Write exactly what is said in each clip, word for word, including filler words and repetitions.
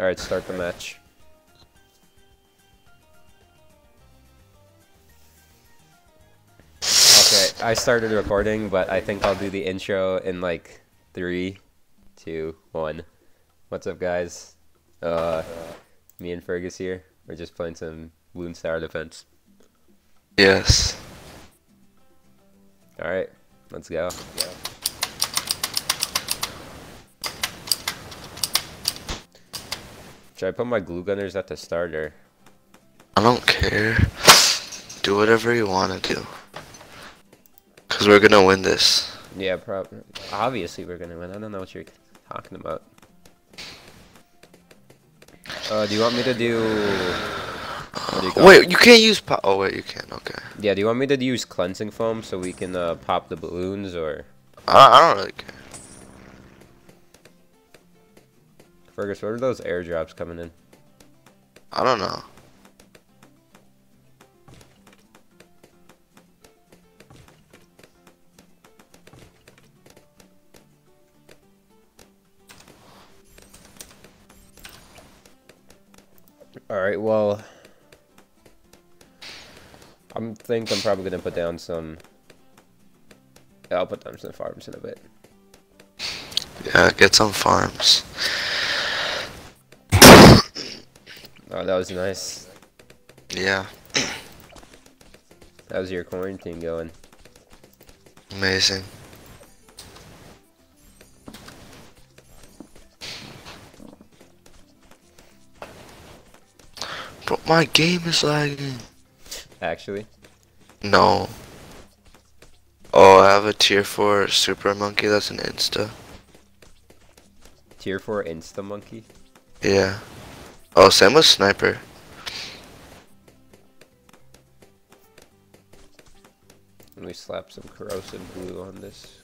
Alright, start the match. Okay, I started recording, but I think I'll do the intro in like three, two, one. What's up, guys? Uh, me and Fergus here. We're just playing some Bloons Tower Defense. Yes. Alright, let's go. Yeah. Should I put my glue gunners at the starter? I don't care. Do whatever you want to do. Because we're going to win this. Yeah, prob obviously we're gonna win. I don't know what you're talking about. Uh, do you want me to do... do you Wait, you can't use pop. Oh, wait, you can. Okay. Yeah, do you want me to use cleansing foam so we can uh, pop the balloons, or... I, I don't really care. Fergus, what are those airdrops coming in? I don't know. Alright, well... I think I'm probably gonna put down some... Yeah, I'll put down some farms in a bit. Yeah, get some farms. Oh, that was nice. Yeah. How's your quarantine going? Amazing. Bro, my game is lagging. Actually? No. Oh, I have a tier four super monkey that's an insta. Tier four Insta Monkey? Yeah. Oh, same with sniper. Let me slap some corrosive glue on this.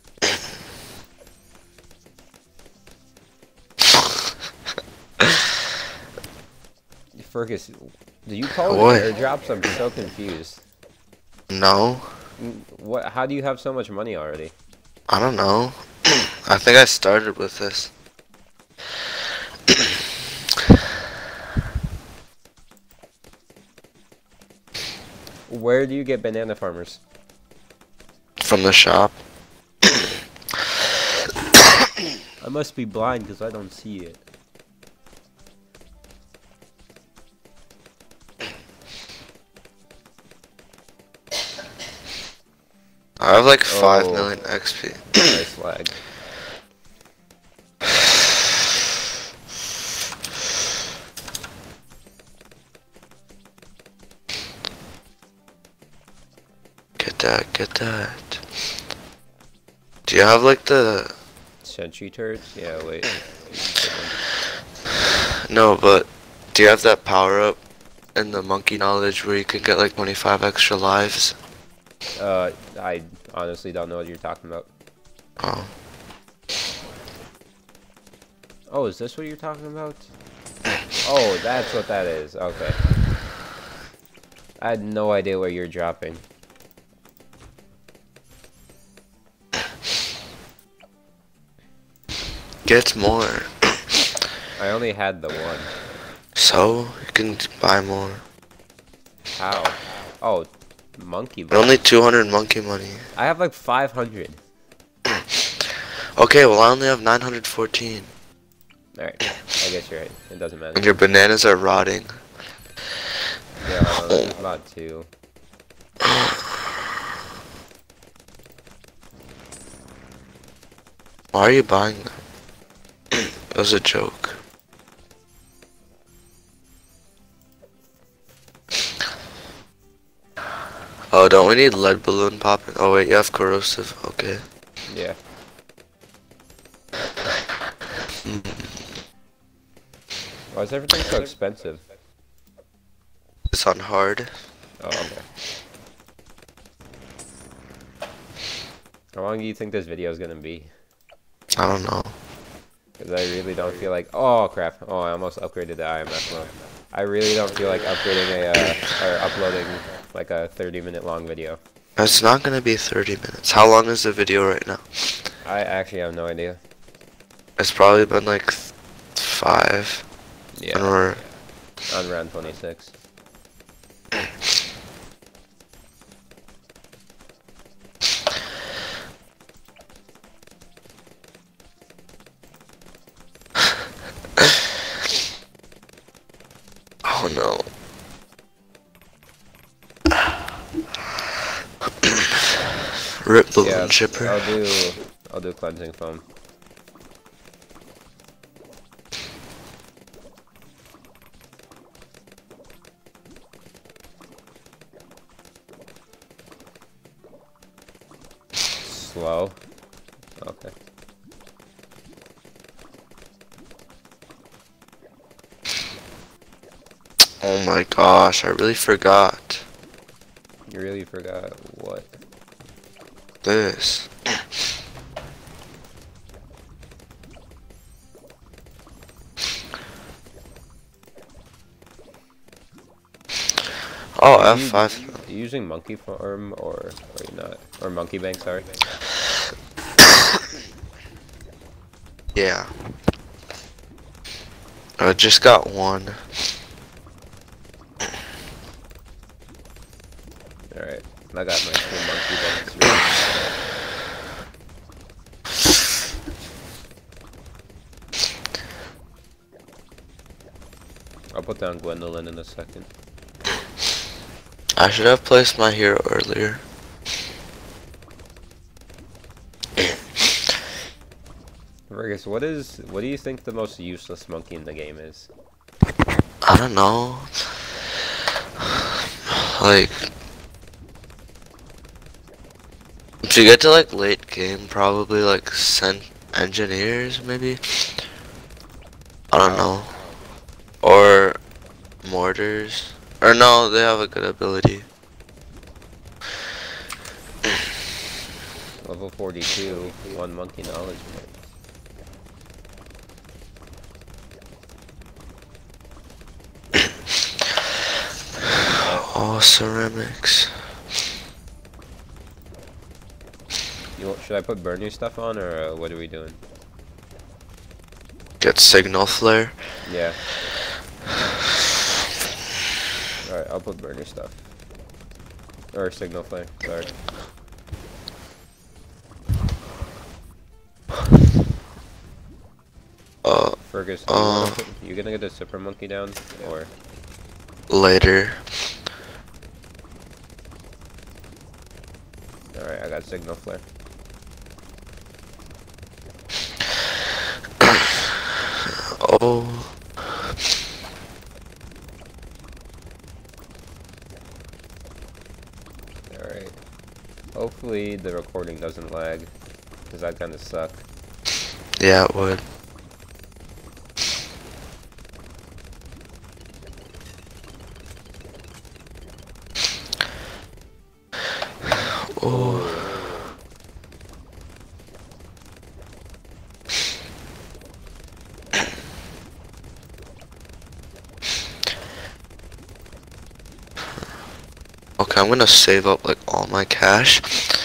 Fergus, do you call What? it airdrops? I'm so confused. No. What? How do you have so much money already? I don't know. I think I started with this. Where do you get banana farmers? From the shop. I must be blind because I don't see it. I have like five Oh. million X P. Nice lag. Get that, get that. Do you have like the... Sentry turrets? Yeah, wait. No, but do you have that power up in the monkey knowledge where you can get like twenty-five extra lives? Uh, I honestly don't know what you're talking about. Oh. Oh, is this what you're talking about? Oh, that's what that is. Okay. I had no idea where you're dropping. Get more. I only had the one. So, you can buy more. How? Oh, monkey. But only two hundred monkey money. I have like five hundred. Okay, well I only have nine hundred fourteen. Alright, I guess you're right. It doesn't matter. And your bananas are rotting. Yeah, there's about two. Why are you buying them? It was a joke. Oh, don't we need lead balloon popping? Oh wait, you have corrosive. Okay. Yeah. Why is everything so expensive? It's on hard. Oh, okay. How long do you think this video is gonna be? I don't know. Because I really don't feel like... Oh, crap. Oh, I almost upgraded the I M F mode. I really don't feel like upgrading a... Uh, or uploading, like, a thirty minute long video. It's not gonna be thirty minutes. How long is the video right now? I actually have no idea. It's probably been like th five. And Yeah, we're on round twenty-six. oh no. Rip balloon Yeah, chipper. I'll do. I'll do cleansing foam. Slow. Okay. Oh my gosh, I really forgot You really forgot what? this. Oh, Are F you, five. are you using monkey farm or are you not? Or monkey bank, sorry. Yeah. I just got one. Alright, I got my two monkey banks ready. I'll put down Gwendolyn in a second. I should have placed my hero earlier. Fergus, what is what do you think the most useless monkey in the game is? I don't know. Like, if you get to like late game, probably like send engineers maybe. I don't know. Or mortars. Or no, they have a good ability. Level forty-two, one monkey knowledge point. Oh, ceramics. You want, should I put burner stuff on, or uh, what are we doing? Get signal flare. Yeah. Alright, I'll put burner stuff. Or signal flare, sorry. Uh, Fergus, do you, uh, wanna put, you gonna get a super monkey down, or? later. Alright, I got signal flare. Oh. Alright. Hopefully the recording doesn't lag, because that kinda suck. Yeah, it would. Oh. Okay, I'm gonna save up like all my cash,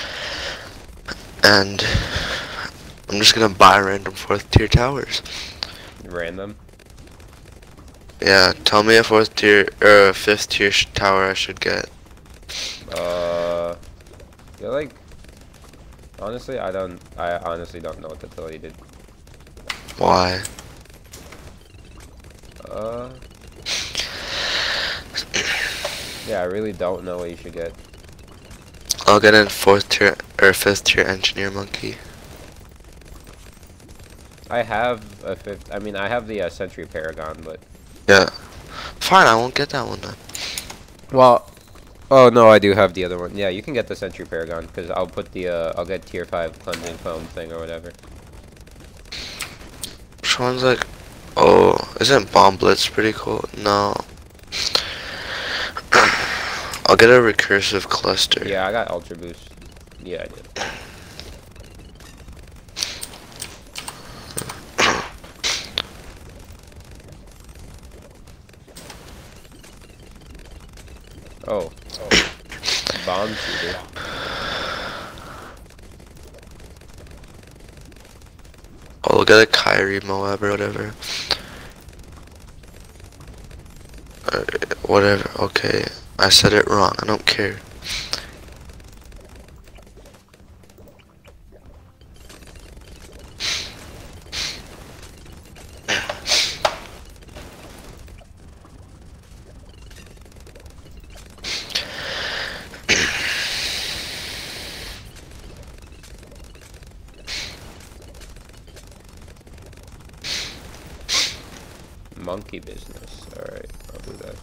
and I'm just gonna buy random fourth tier towers. Random? Yeah, tell me a fourth tier or a fifth tier sh tower I should get. Uh, you're like, honestly, I don't, I honestly don't know what to tell you, dude. Why? Uh, yeah, I really don't know what you should get. I'll get in fourth tier or fifth tier engineer monkey. I have a fifth, I mean, I have the uh, Century Paragon, but. Yeah. Fine, I won't get that one then. Well, oh no, I do have the other one. Yeah, you can get the Century Paragon, because I'll put the, uh, I'll get tier five cleansing foam thing or whatever. Which one's like, oh, isn't Bomb Blitz pretty cool? No. I'll get a recursive cluster. Yeah, I got Ultra Boost. Yeah, I did. Oh. Oh. Bomb shooter. I'll get a Kyrie Moab or whatever. Whatever, okay. I said it wrong, I don't care. Monkey business. Alright, I'll do that.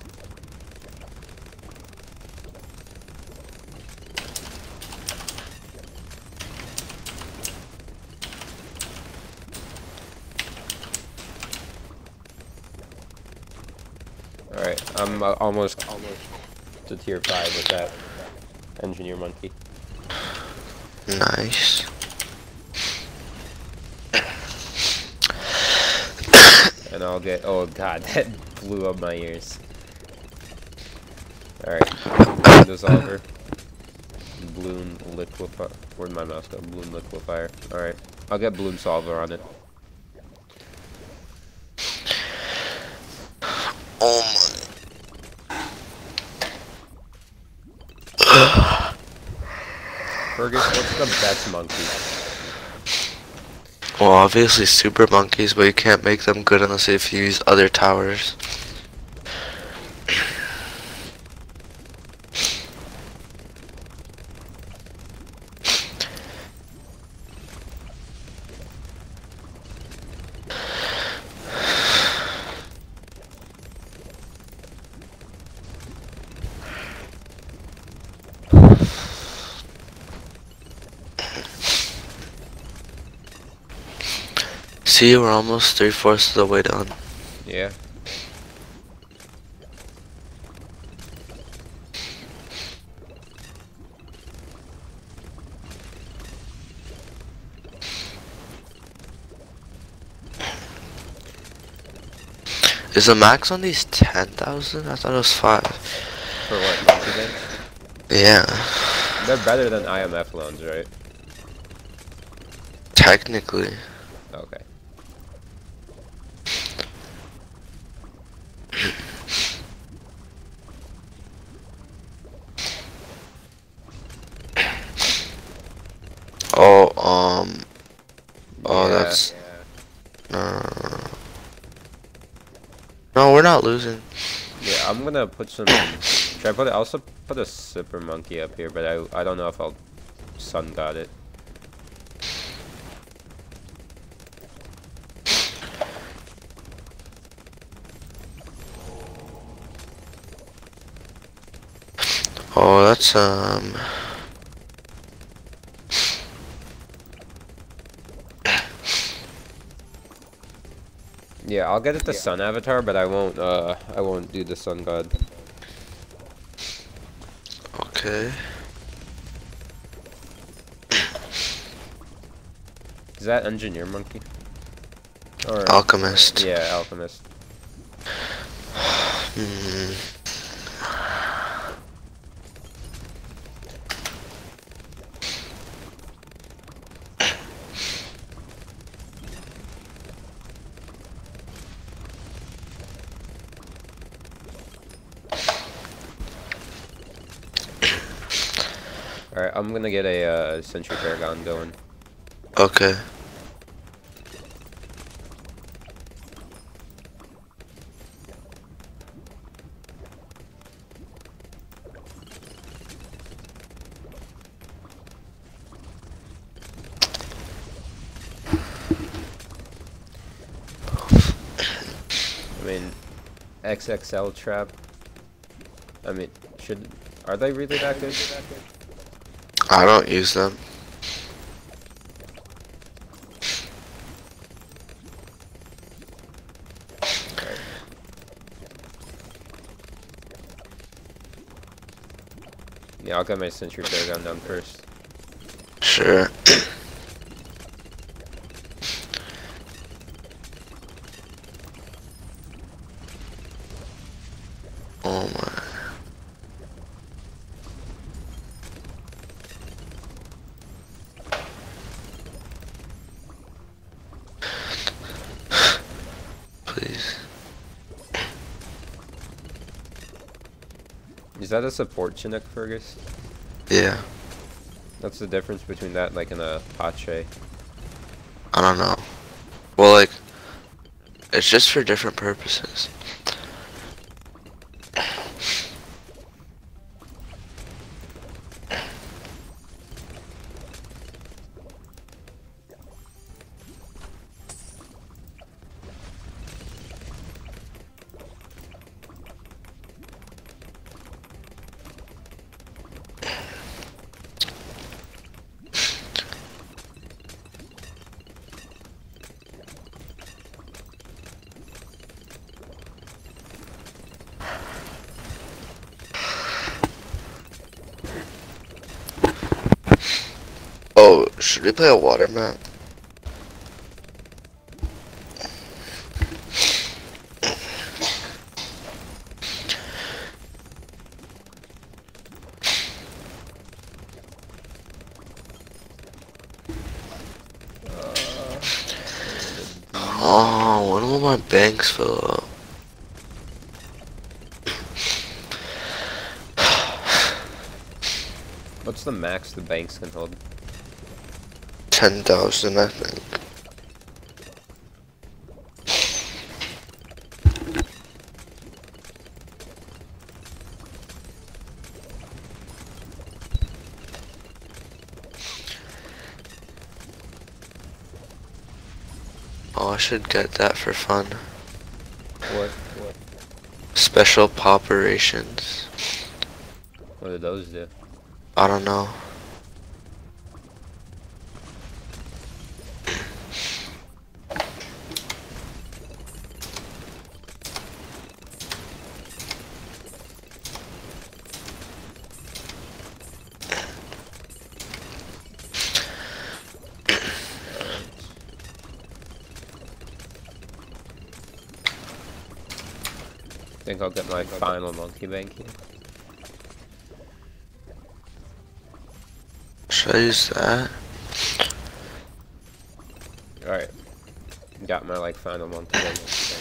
Alright, I'm uh, almost almost to tier five with that engineer monkey. Nice. And I'll get, oh god, that blew up my ears. Alright, dissolver. Bloom liquefier. Where'd my mouse go? Bloom liquefier. Alright, I'll get bloom solver on it. Oh my. Fergus, what's the best monkey? Well, obviously super monkeys, but you can't make them good unless if you use other towers. See, we're almost three-fourths of the way done. Yeah. Is the max on these ten thousand? I thought it was five. For what, monkey games? Yeah. They're better than I M F loans, right? Technically. Okay. Oh, um. Oh, Yeah, that's. No, no, no, no. No, we're not losing. Yeah, I'm gonna put some. Should I put it? I'll also put a super monkey up here, but I I don't know if I'll sun god it. Oh, that's um. Yeah, I'll get it the sun avatar, but I won't. Uh, I won't do the sun god. Okay. Is that engineer monkey? Or Alchemist. yeah, alchemist. Hmm. Alright, I'm gonna get a uh, Sentry Paragon going. Okay. I mean, X X L trap. I mean, should are they really that good? I don't use them. Alright. Yeah, I'll get my Sentry Paragon done first. Sure. Oh my. Please. Is that a support Chinook, Fergus? Yeah. What's the difference between that, like, and a Pache? I don't know. Well, like, it's just for different purposes. Oh, should we play a water map? Oh, when will my banks fill up? What's the max the banks can hold? ten thousand, I think. Oh, I should get that for fun. What? What? Special poperations. What do those do? I don't know. Think I'll get my final monkey bank here. Should I use that? Alright. Got my like final monkey bank.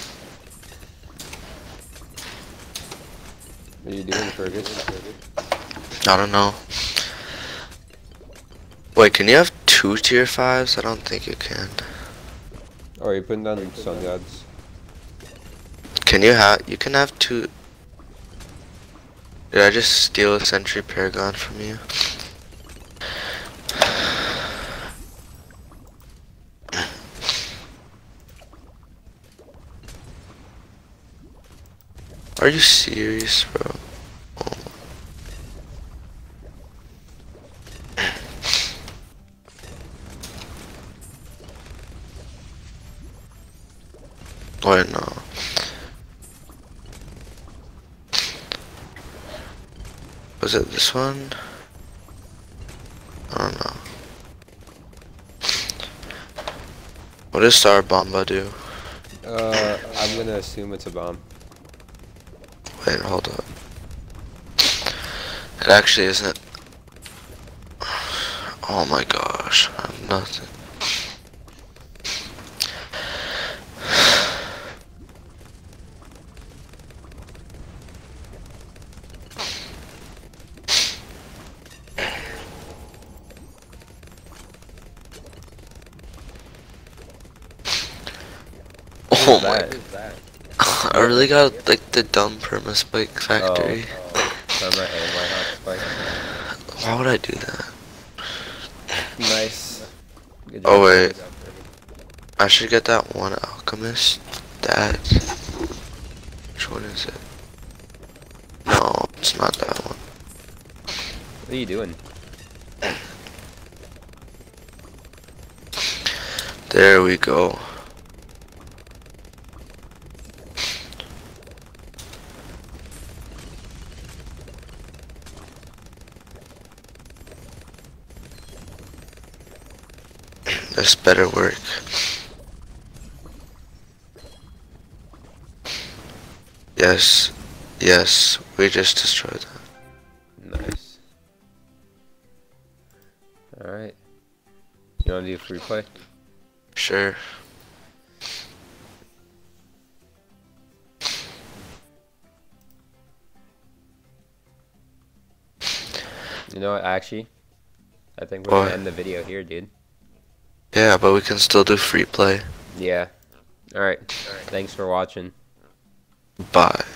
What are you doing, Fergus? I don't know. Wait, can you have two tier fives? I don't think you can. Oh, are you putting down sun gods? Can you have? You can have two. Did I just steal a Sentry Paragon from you? Are you serious, bro? Wait, no. Was it this one? I don't know. What does Star Bomba do? Uh, I'm gonna assume it's a bomb. Wait, hold up. It actually isn't. Oh my gosh, I have nothing. Oh my god. I really got like the dumb perma spike factory. Oh, perma and white hot spike. Why would I do that? Nice. Good Oh job, wait. Fergus. I should get that one alchemist. That. Which one is it? No, it's not that one. What are you doing? There we go. This better work. Yes, yes, we just destroyed that. Nice. Alright. You wanna do free play? Sure. You know what? Actually, I think we're What? gonna end the video here, dude. Yeah, but we can still do free play. Yeah. All right. Thanks for watching. Bye.